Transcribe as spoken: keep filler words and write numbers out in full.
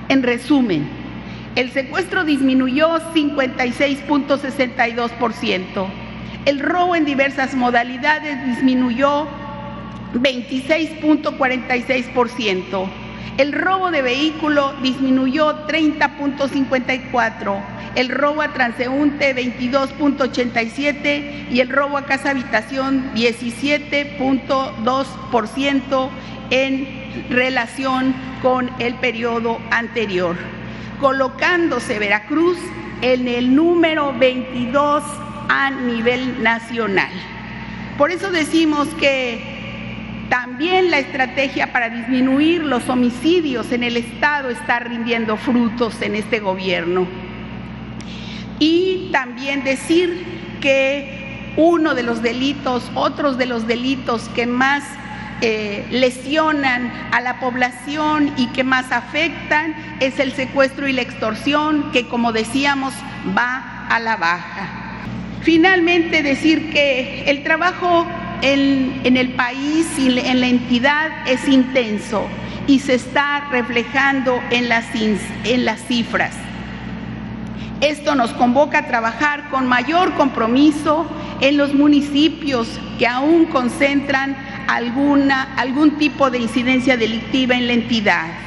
En resumen, el secuestro disminuyó cincuenta y seis punto sesenta y dos por ciento, el robo en diversas modalidades disminuyó veintiséis punto cuarenta y seis por ciento, el robo de vehículo disminuyó treinta punto cincuenta y cuatro por ciento, el robo a transeúnte veintidós punto ochenta y siete por ciento y el robo a casa habitación diecisiete punto dos por ciento en relación con el periodo anterior, colocándose Veracruz en el número veintidós a nivel nacional. Por eso decimos que también la estrategia para disminuir los homicidios en el Estado está rindiendo frutos en este gobierno. Y también decir que uno de los delitos, otros de los delitos que más eh, lesionan a la población y que más afectan es el secuestro y la extorsión, que como decíamos va a la baja. Finalmente decir que el trabajo en, en el país y en la entidad es intenso y se está reflejando en las, en las cifras. Esto nos convoca a trabajar con mayor compromiso en los municipios que aún concentran alguna, algún tipo de incidencia delictiva en la entidad.